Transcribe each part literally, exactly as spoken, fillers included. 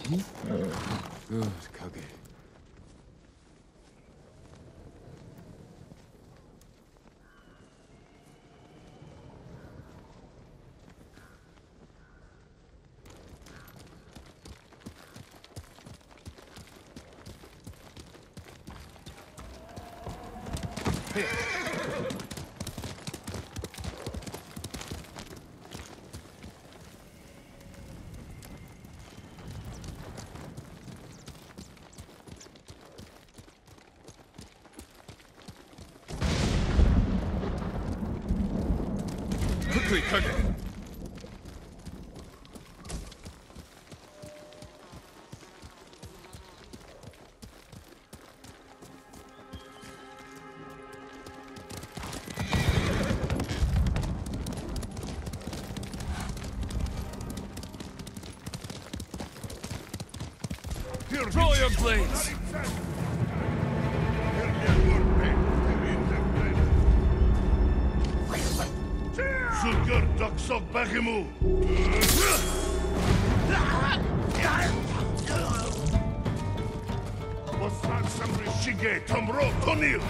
Good, Kage. Quickly, Kage! Draw your blades! Sugar ducks of Bahimu! Wasat Samri Shige Tomro Tonil!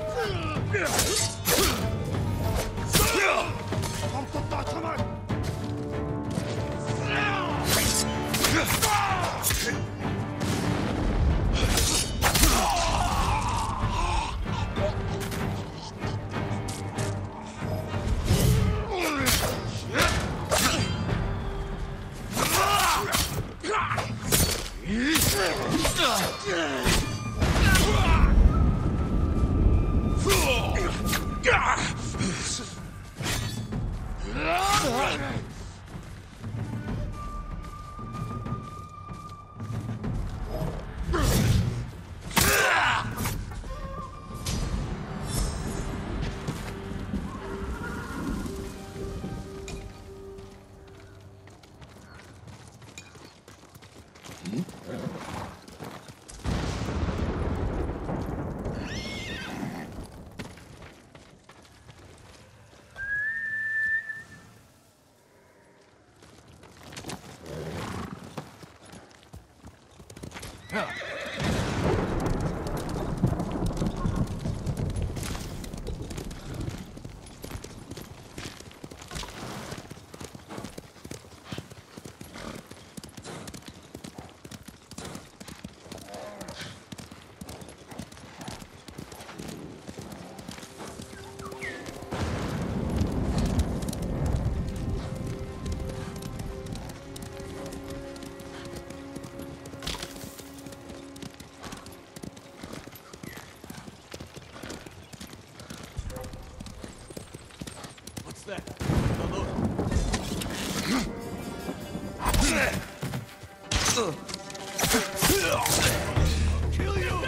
Kill you!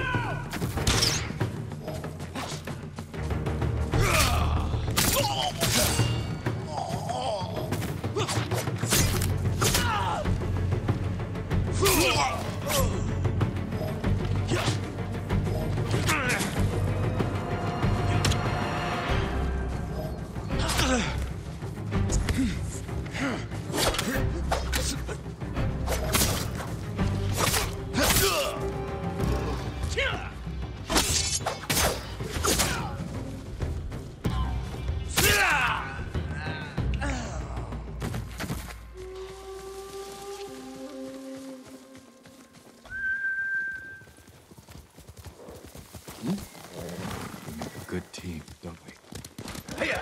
Good team, don't we? Hiya!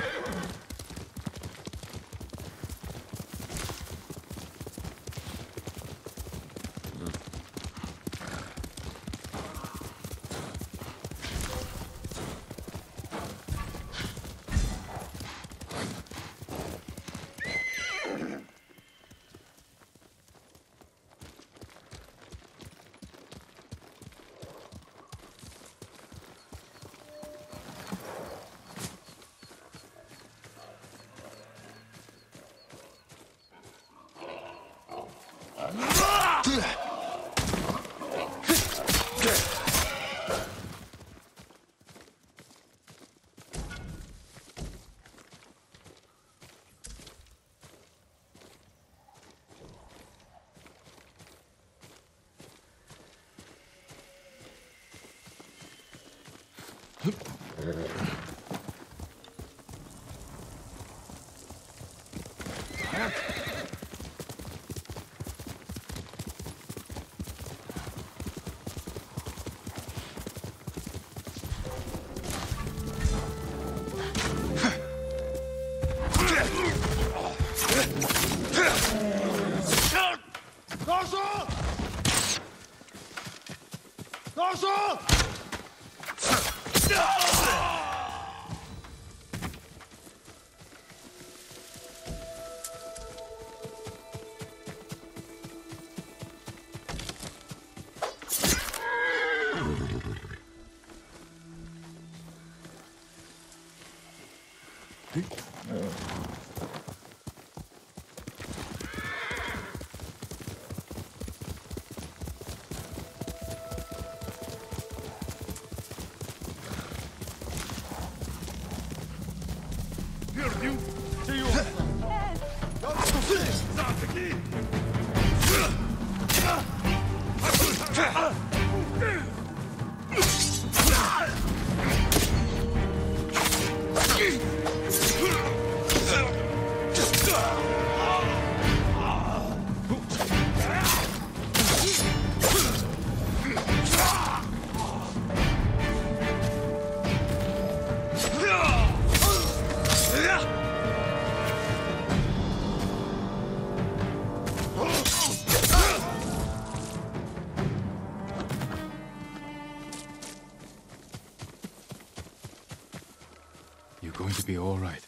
You're going to be all right.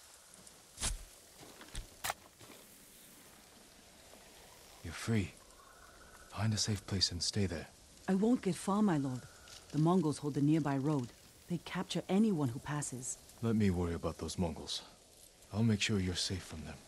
You're free. Find a safe place and stay there. I won't get far, my lord. The Mongols hold the nearby road. They capture anyone who passes. Let me worry about those Mongols. I'll make sure you're safe from them.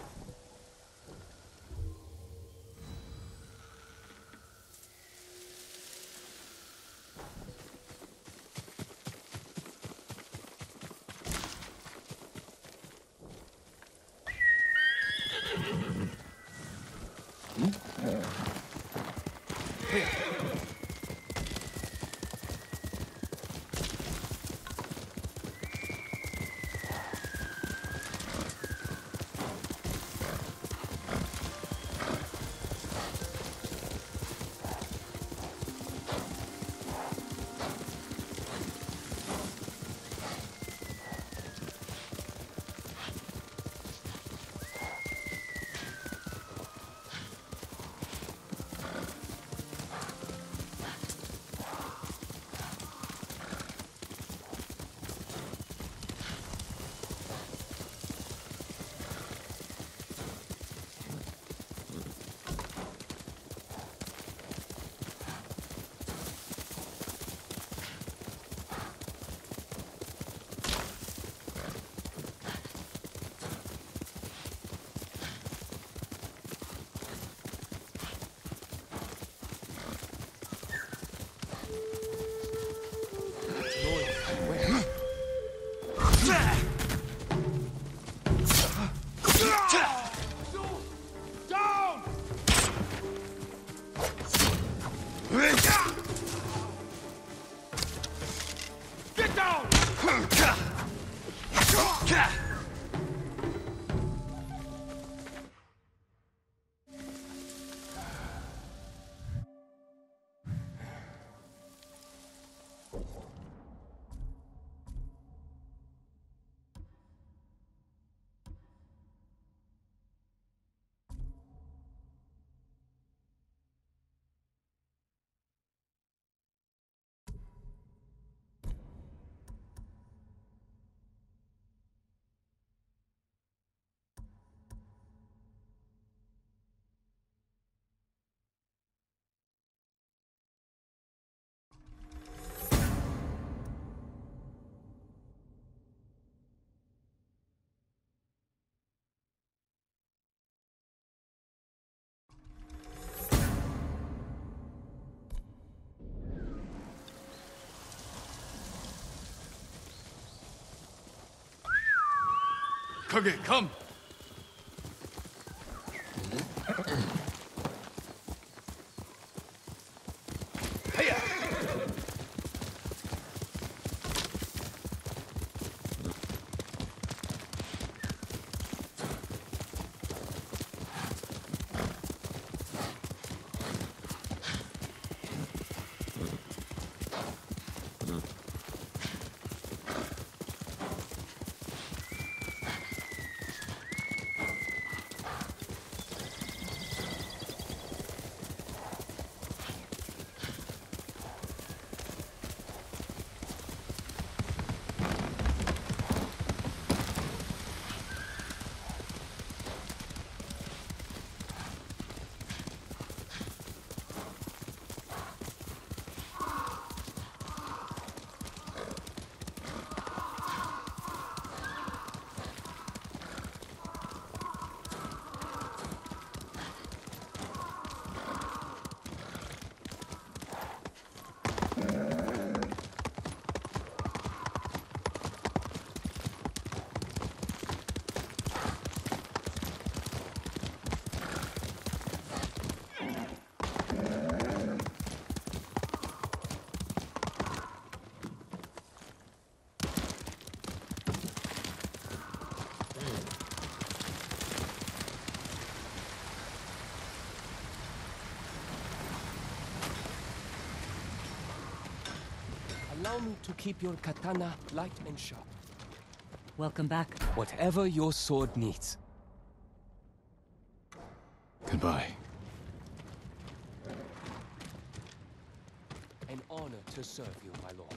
Kage, come! Allow me to keep your katana light and sharp. Welcome back. Whatever your sword needs. Goodbye. An honor to serve you, my lord.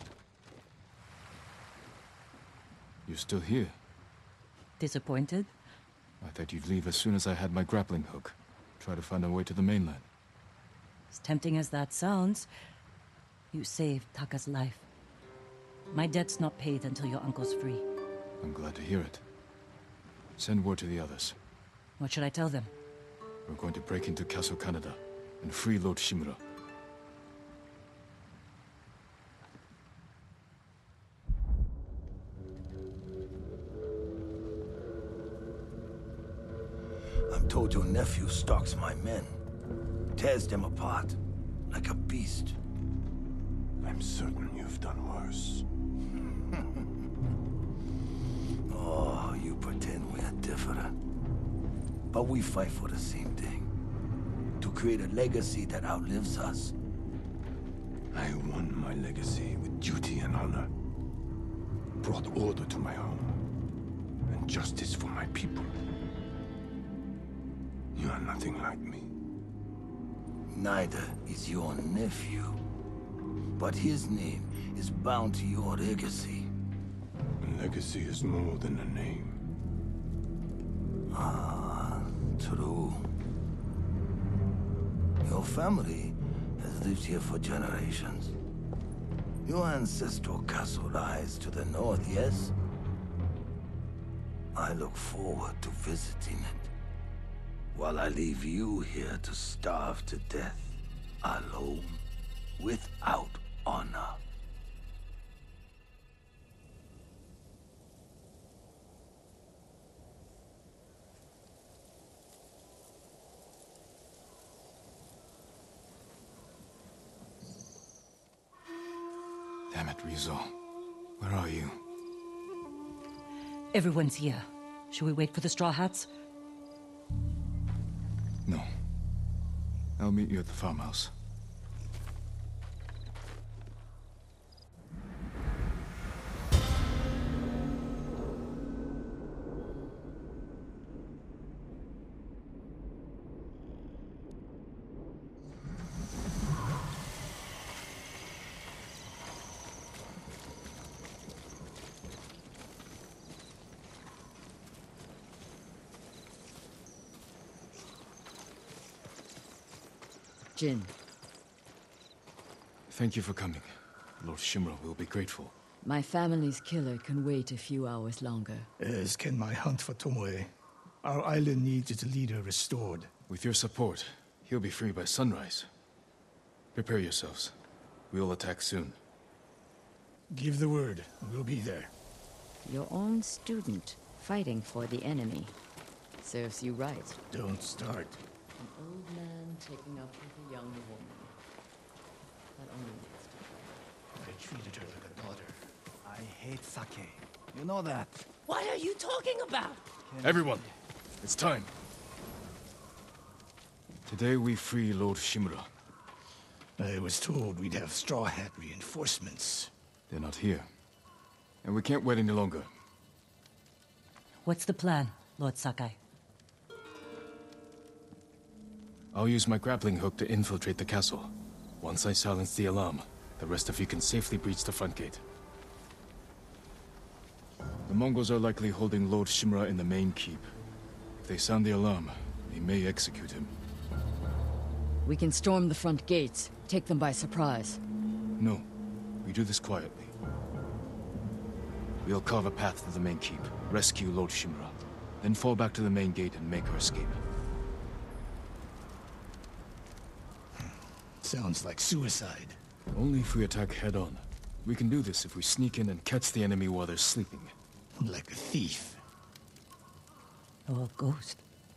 You're still here? Disappointed? I thought you'd leave as soon as I had my grappling hook. Try to find a way to the mainland. As tempting as that sounds, you saved Taka's life. My debt's not paid until your uncle's free. I'm glad to hear it. Send word to the others. What should I tell them? We're going to break into Castle Canada and free Lord Shimura. I'm told your nephew stalks my men. Tears them apart, like a beast. I'm certain you've done worse. Oh, you pretend we're different. But we fight for the same thing. To create a legacy that outlives us. I won my legacy with duty and honor. Brought order to my home. And justice for my people. You are nothing like me. Neither is your nephew. But his name is bound to your legacy. A legacy is more than a name. Ah, true. Your family has lived here for generations. Your ancestral castle lies to the north, yes? I look forward to visiting it. While I leave you here to starve to death, alone, without honor. Damn it, Ryuzo. Where are you? Everyone's here. Should we wait for the Straw Hats? No. I'll meet you at the farmhouse. Jin. Thank you for coming. Lord Shimura will be grateful. My family's killer can wait a few hours longer. As can my hunt for Tomoe. Our island needs its leader restored. With your support, he'll be free by sunrise. Prepare yourselves. We'll attack soon. Give the word. We'll be there. Your own student, fighting for the enemy. Serves you right. Don't start. An old man taking up with a young woman. That only leads to trouble. I treated her like a daughter. I hate sake. You know that. What are you talking about? Everyone, it's time. Today we free Lord Shimura. I was told we'd have Straw Hat reinforcements. They're not here. And we can't wait any longer. What's the plan, Lord Sakai? I'll use my grappling hook to infiltrate the castle. Once I silence the alarm, the rest of you can safely breach the front gate. The Mongols are likely holding Lord Shimura in the main keep. If they sound the alarm, they may execute him. We can storm the front gates, take them by surprise. No, we do this quietly. We'll carve a path to the main keep, rescue Lord Shimura, then fall back to the main gate and make our escape. Sounds like suicide. Only if we attack head-on. We can do this if we sneak in and catch the enemy while they're sleeping. Like a thief. Or a ghost?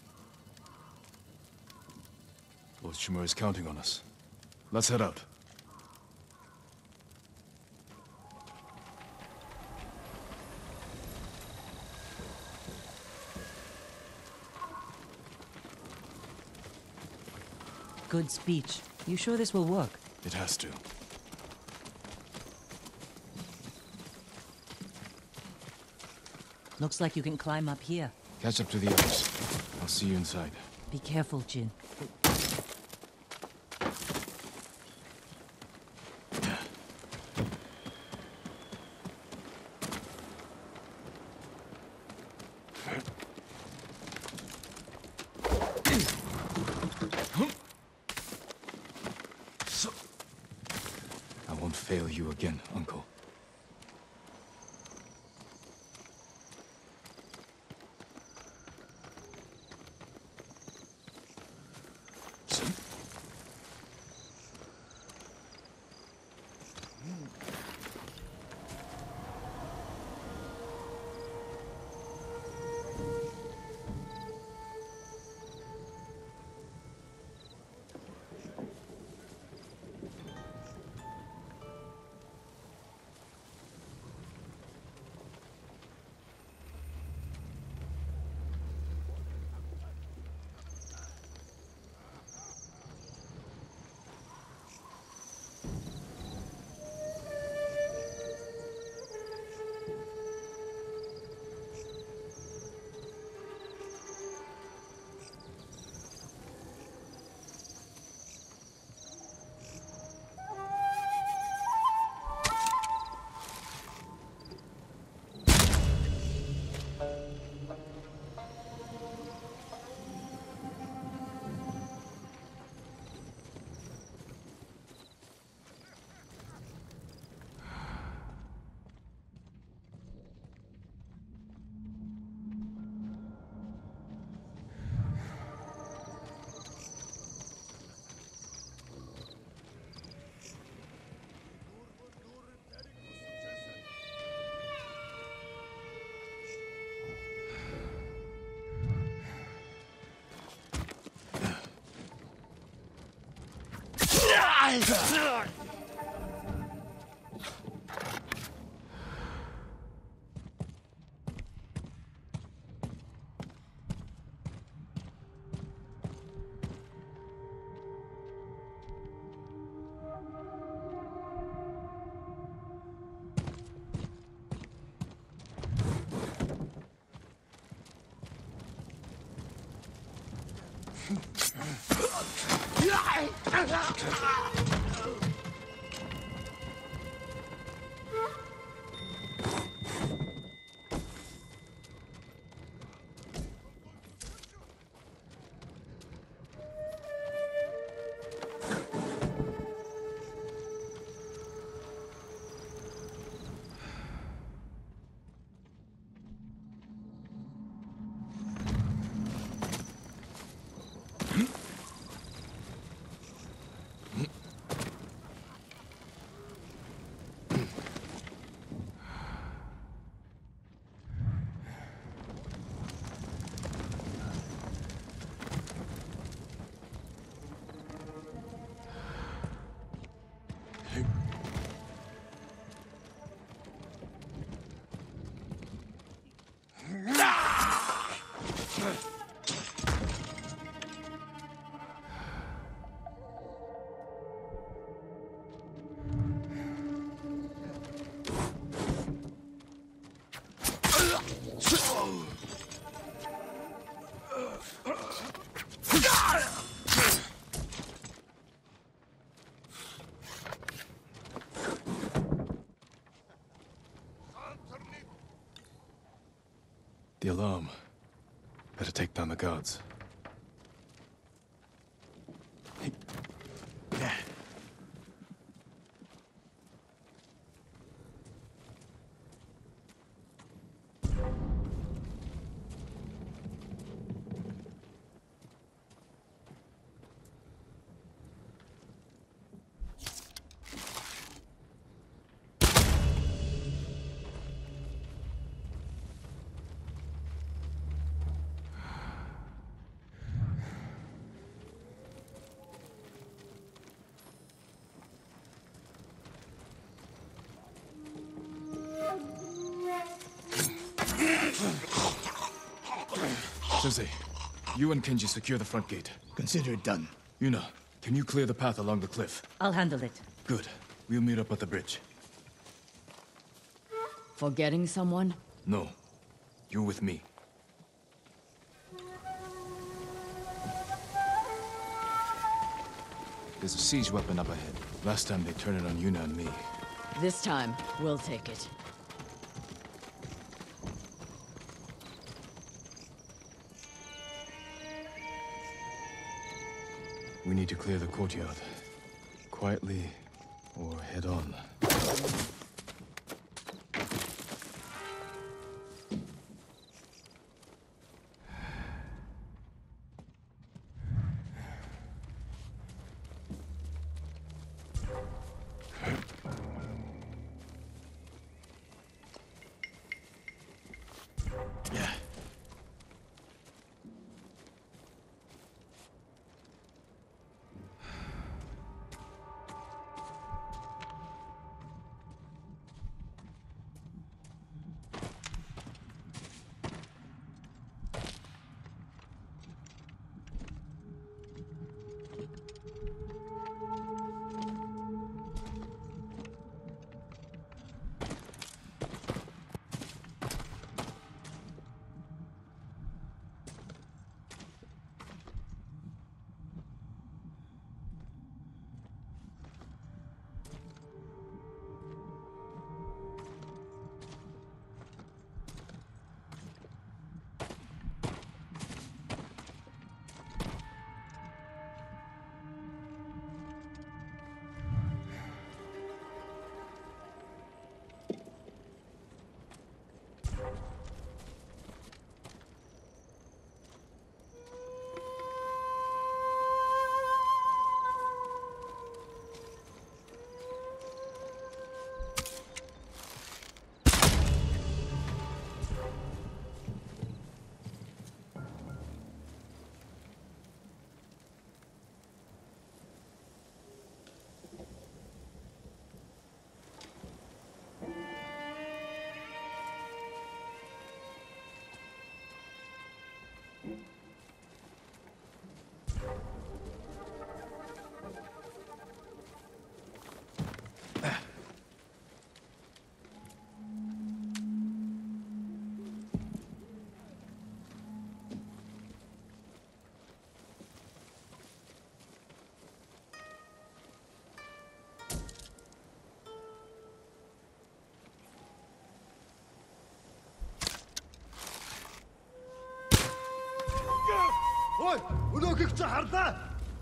Lord Shimura is counting on us. Let's head out. Good speech. You sure this will work? It has to. Looks like you can climb up here. Catch up to the others. I'll see you inside. Be careful, Jin. I won't fail you again, Uncle. The alarm. Better take down the guards. Susie, you and Kenji secure the front gate. Consider it done. Yuna, can you clear the path along the cliff? I'll handle it. Good. We'll meet up at the bridge. Forgetting someone? No. You're with me. There's a siege weapon up ahead. Last time they turned it on Yuna and me. This time, we'll take it. We need to clear the courtyard. Quietly, or head on. Ой, өнөөгч харлаа.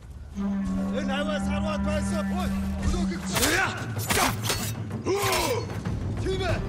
Энэ аваас харваад байсан. Ой, өнөөгч. Тийм ээ.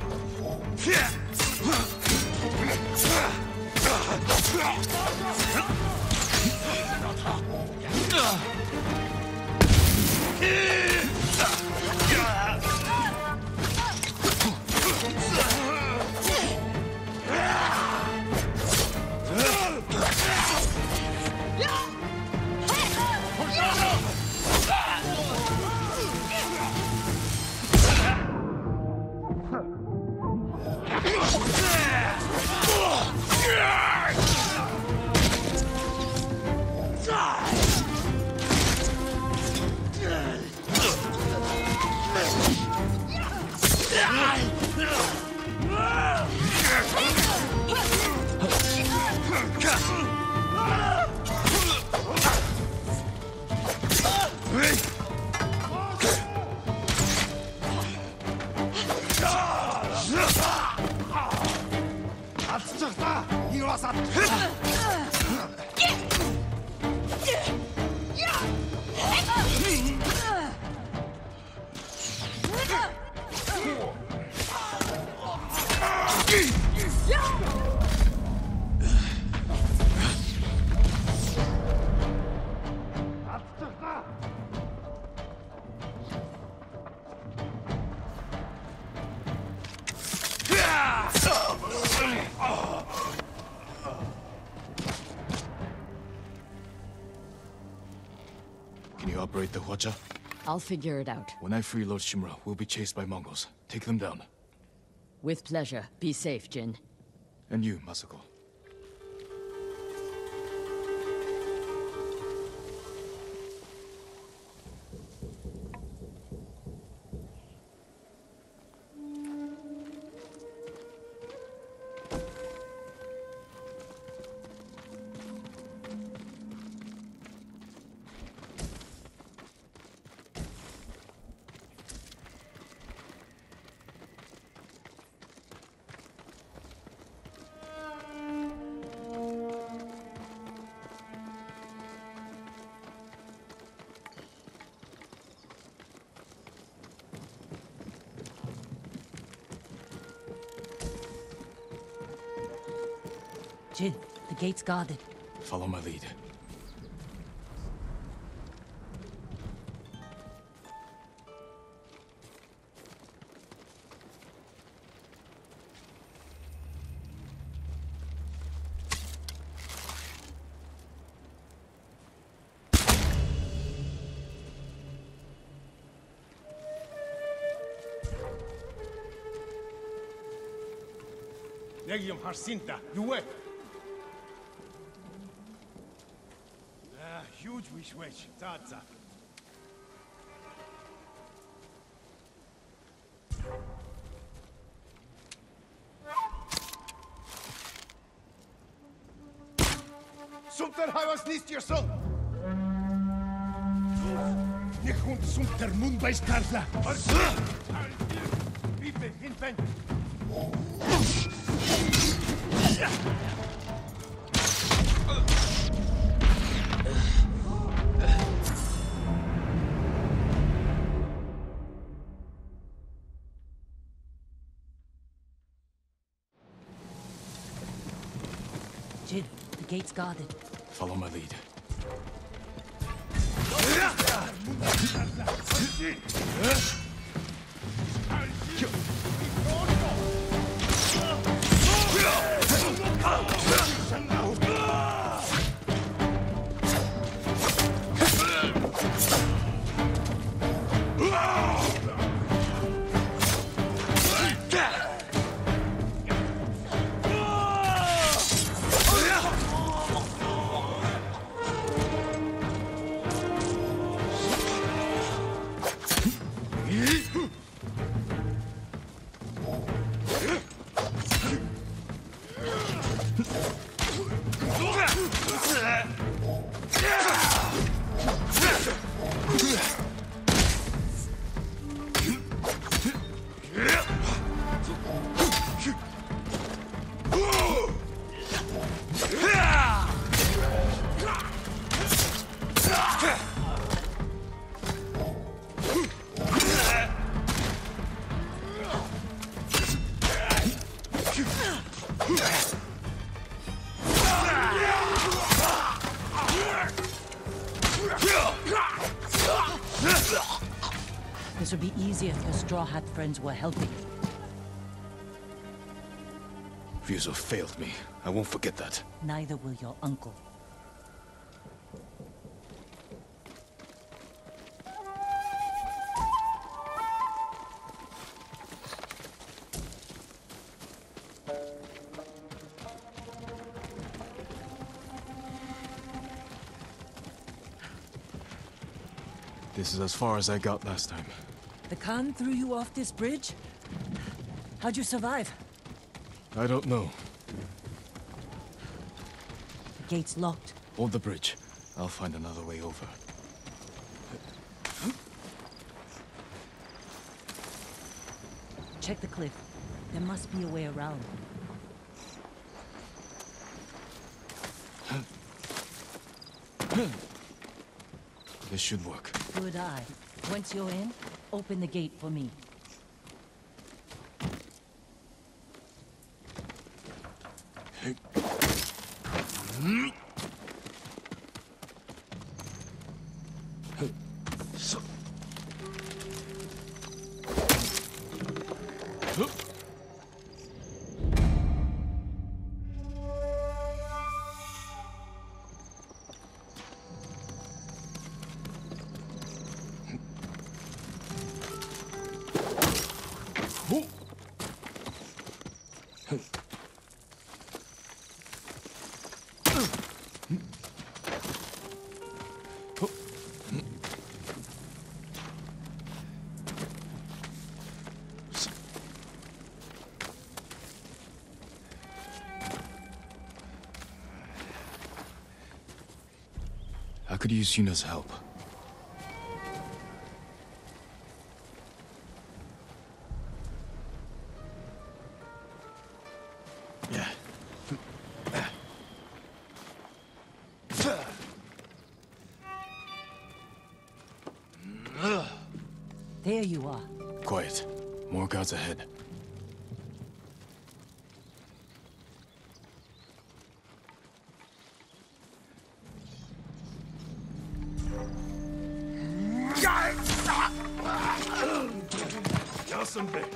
Can you operate the Hwacha? I'll figure it out. When I free Lord Shimura, we'll be chased by Mongols. Take them down. With pleasure. Be safe, Jin. And you, Masako. Jin, the gate's guarded. Follow my lead. Legium Harsinta, you wet? Ah, huge wish wish, Tata. Sumter Havas Nist your son! Nichund Sumter Moonbase Karla! Bitte, hinten! Jin, the gate's guarded. Follow my lead. This would be easier if your Straw Hat friends were helping. Ryuzo failed me. I won't forget that. Neither will your uncle. This is as far as I got last time. The Khan threw you off this bridge? How'd you survive? I don't know. The gate's locked. Hold the bridge. I'll find another way over. Check the cliff. There must be a way around. This should work. Good eye. Once you're in, open the gate for me. I could use Yuna's help. Yeah. There you are. Quiet. More guards ahead. Yaşasın be!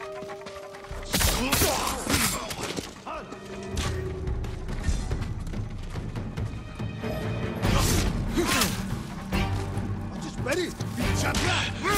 Just ready! Çatla!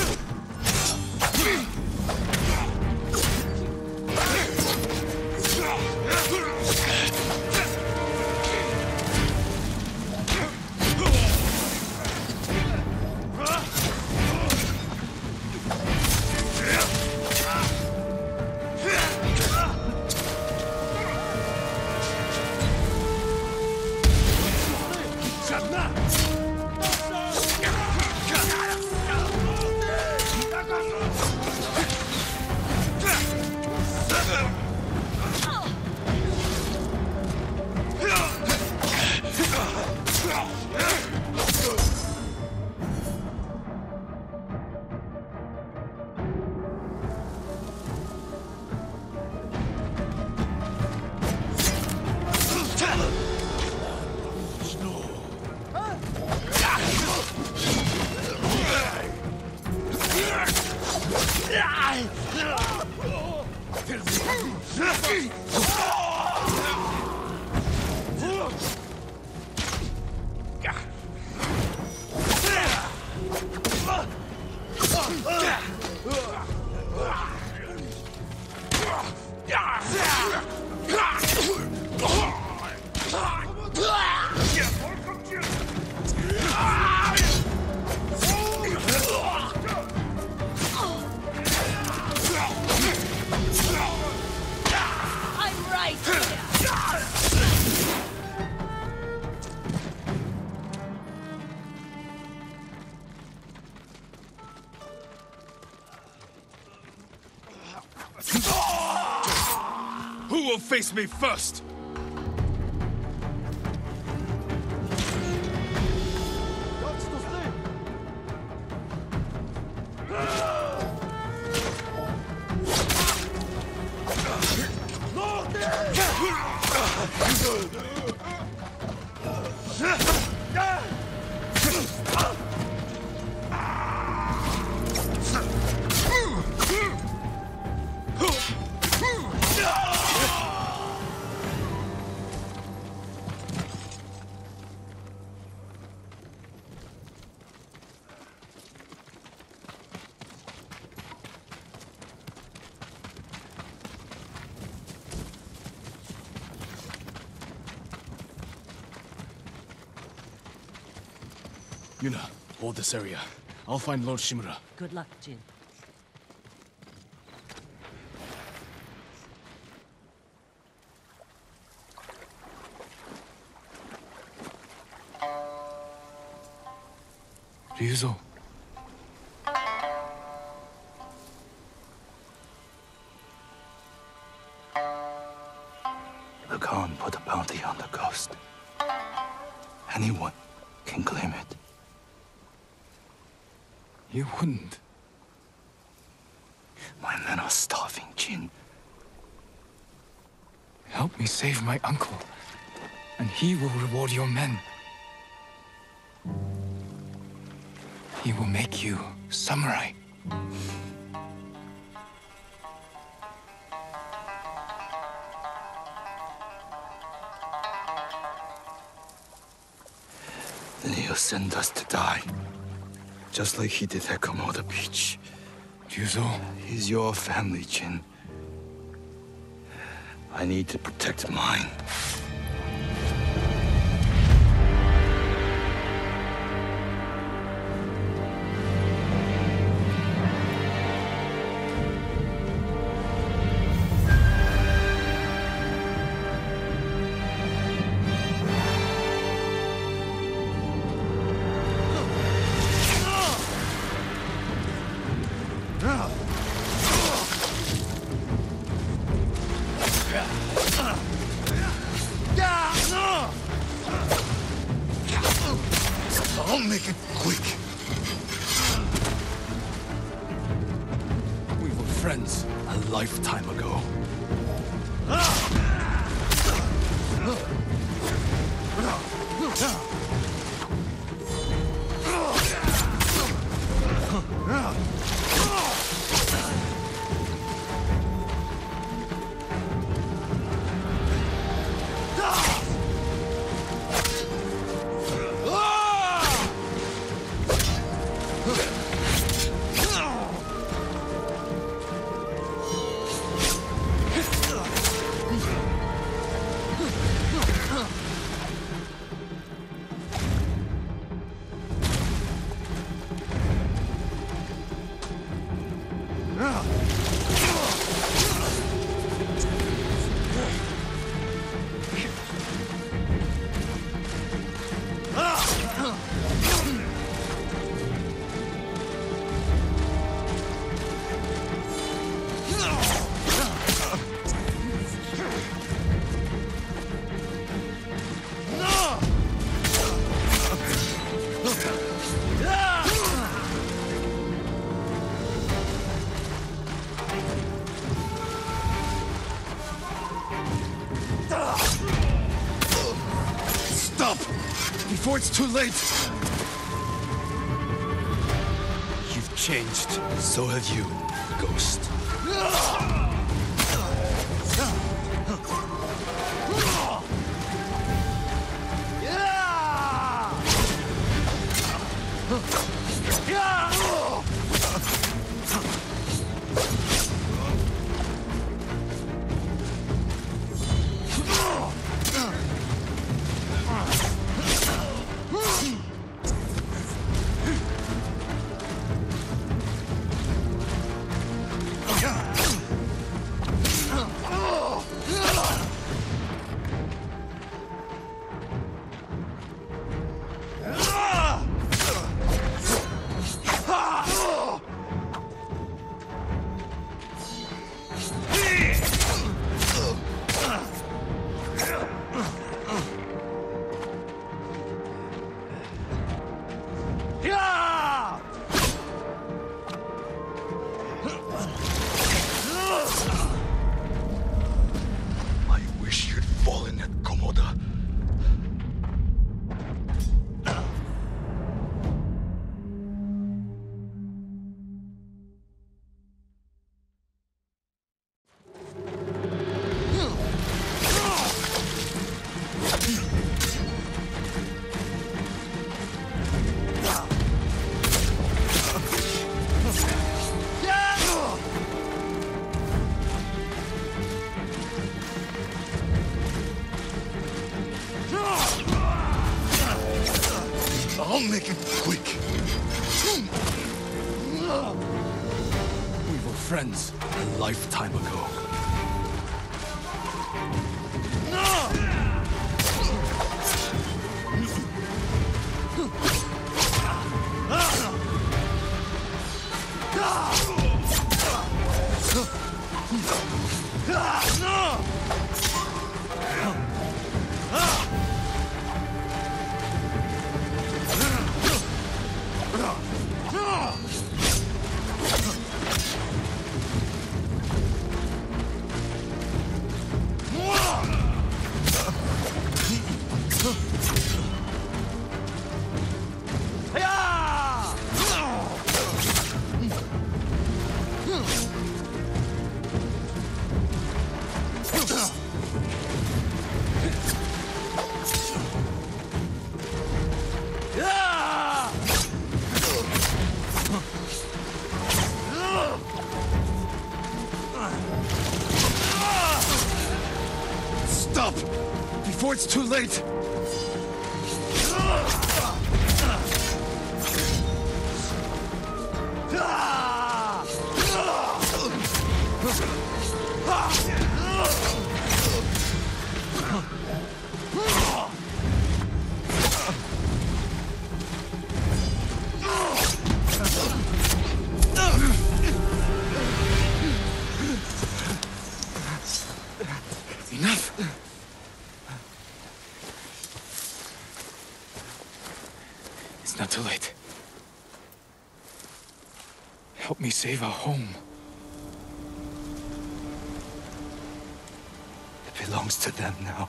Who will face me first? Yuna, hold this area. I'll find Lord Shimura. Good luck, Jin. Ryuzo. The Khan put a bounty on the ghost. Anyone can claim it. You wouldn't. My men are starving, Jin. Help me save my uncle, and he will reward your men. He will make you samurai. Then he'll send us to die. Just like he did at Komoda Beach. Ryuzo. He's your family, Jin. I need to protect mine. I'll make it quick. We were friends a lifetime ago. before it's too late! You've changed. So have you, Ghost. I'll make it quick. We were friends a lifetime ago. Stop! Before it's too late! Enough! It's not too late. Help me save our home. It belongs to them now.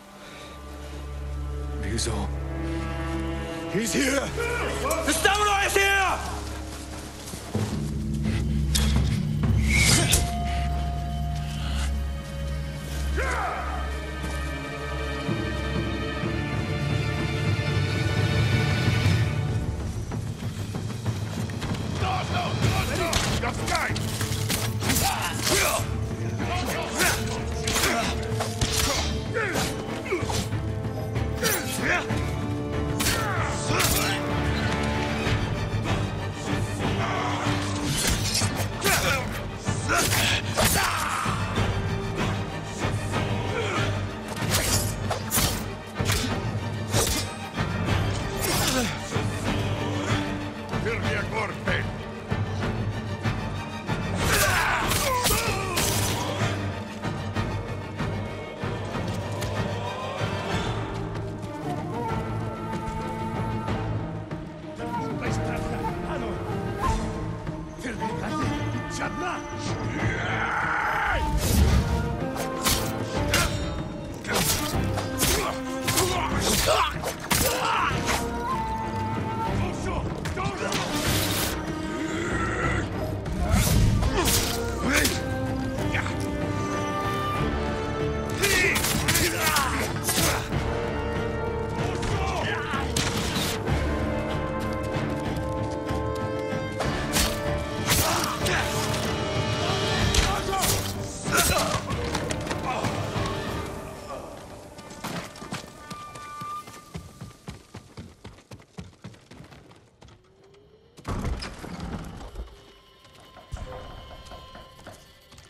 Ryuzo. He's here! The samurai is here!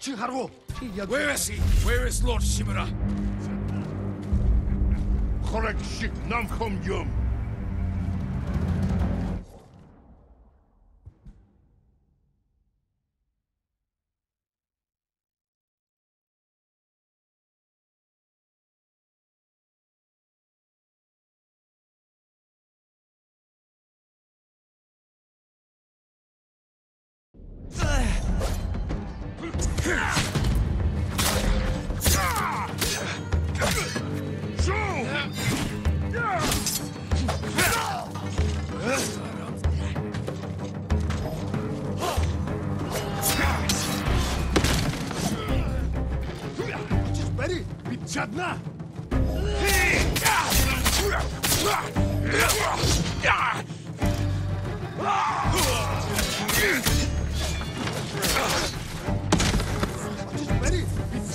Where is he? Where is Lord Shimura? Correct ship Namkom Yum. Jadna! Ready?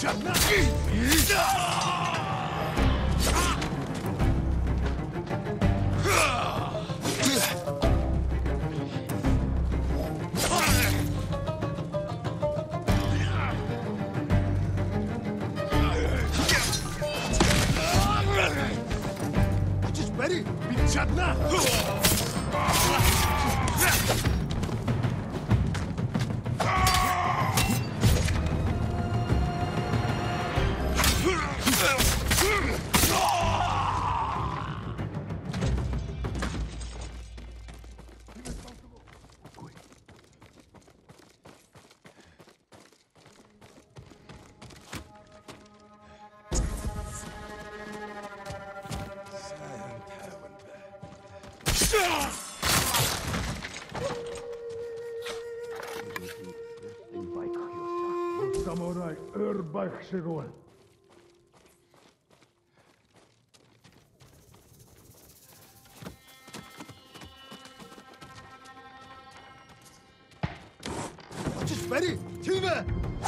Ready? Jadna! Samurai Urbaich Shirol. Just ready! Tiva!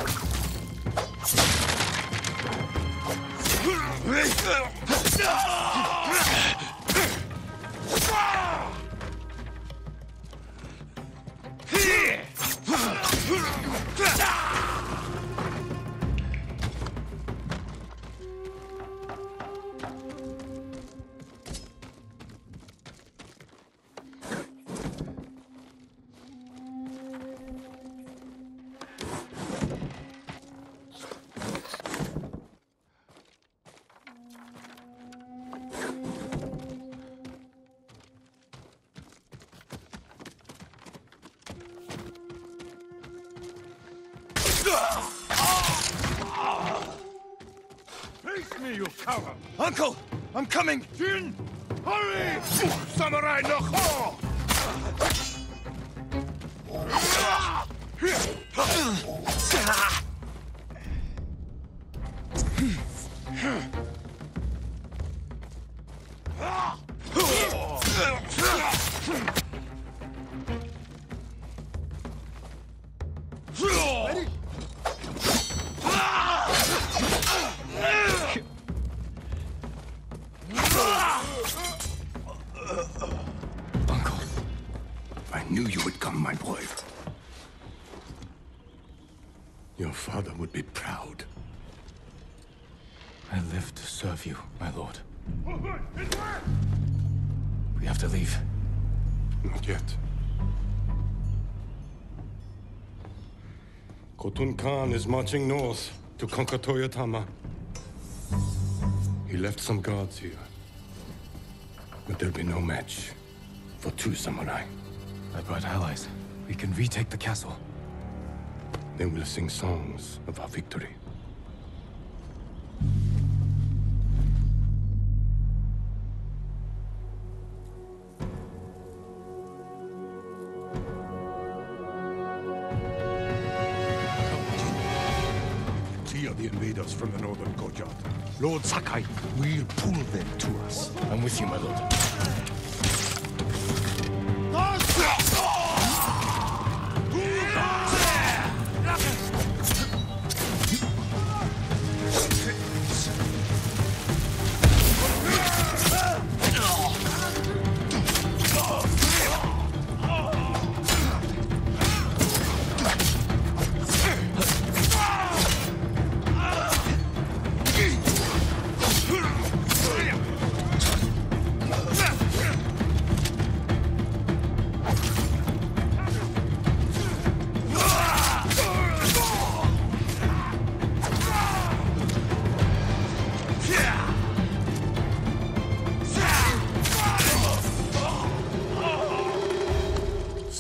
Face me, you coward! Uncle! I'm coming! Jin! Hurry! Samurai no ho! Ready? Uncle, I knew you would come, my boy. Your father would be proud. I live to serve you, my lord. We have to leave. Not yet. Khotun Khan is marching north to conquer Toyotama. He left some guards here. But there'll be no match for two samurai. I brought allies. We can retake the castle. They will sing songs of our victory. Clear the invaders from the northern courtyard. Lord Sakai will pull them to us. I'm with you, my lord.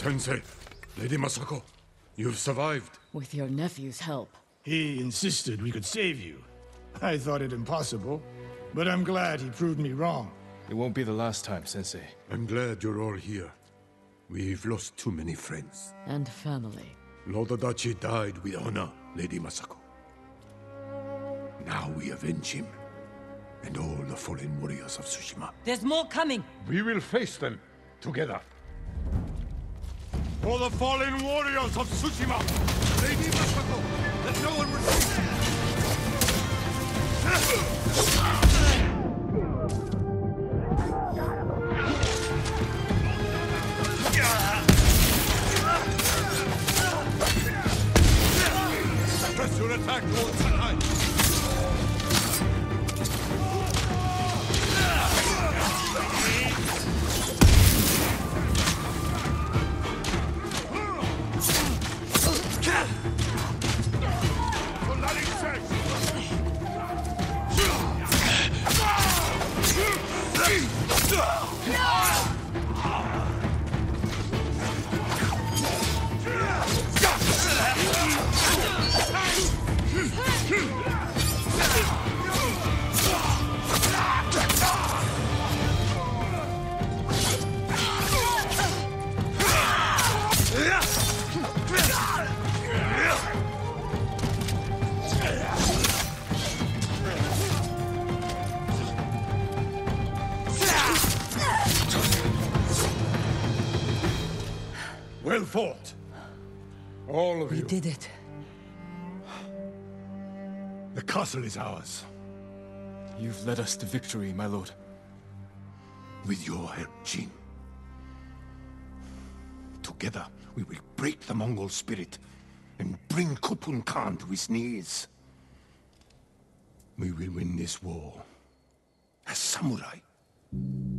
Sensei, Lady Masako, you've survived. With your nephew's help. He insisted we could save you. I thought it impossible, but I'm glad he proved me wrong. It won't be the last time, Sensei. I'm glad you're all here. We've lost too many friends. And family. Lord Adachi died with honor, Lady Masako. Now we avenge him, and all the fallen warriors of Tsushima. There's more coming! We will face them together. For the fallen warriors of Tsushima! Lady Masako, let no one receive. Press your attack towards the line. Well fought. All of We you. did it. The castle is ours. You've led us to victory, my lord. With your help, Jin. Together, we will break the Mongol spirit and bring Khotun Khan to his knees. We will win this war as samurai.